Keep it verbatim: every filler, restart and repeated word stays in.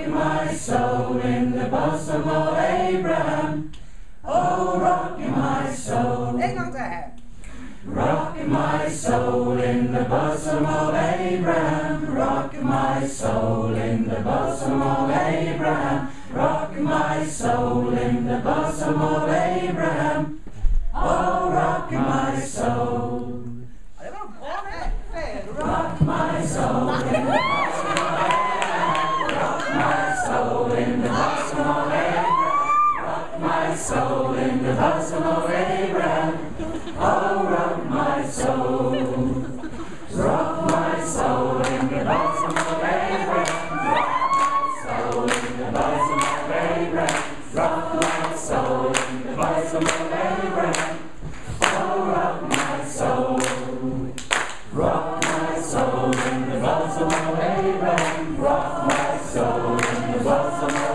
rocking my soul in the bosom of Abraham. Oh, rocking my soul. Rocking my soul in the bosom of Abraham. Rocking my soul in the bosom of Abraham. Rocking my soul in the bosom of Abraham. Oh, rocking my soul. Rock my soul in the bosom of Abraham. Rock my soul in the bosom of Abraham. Rock my soul in the bosom of Abraham. Oh, rock my soul. Rock my soul in the bosom of Abraham. Rock my soul in the bosom of Abraham. Rock my soul in the bosom of Abraham. Oh, rock my soul. Rock my soul in the bosom of Abraham. Rock my soul in the bosom of